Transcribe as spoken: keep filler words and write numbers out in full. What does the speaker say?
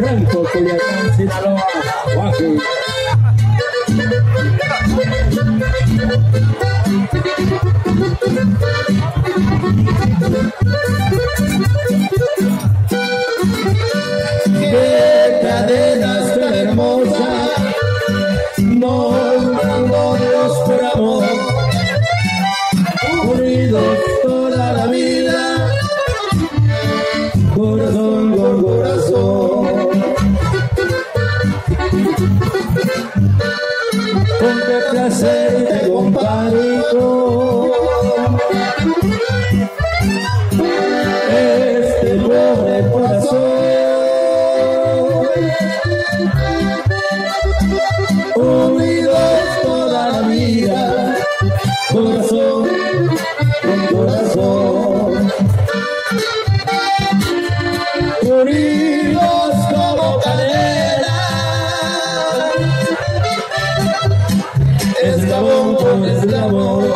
Franco, Culiacán, Sinaloa, Guaje. Qué cadenas tan hermosas nos mandó Dios por amor, unidos toda la vida, corazón con corazón. Con qué placer te comparto este pobre corazón, unidos toda la vida, corazón con corazón, unidos como cadena, eslabón con eslabón.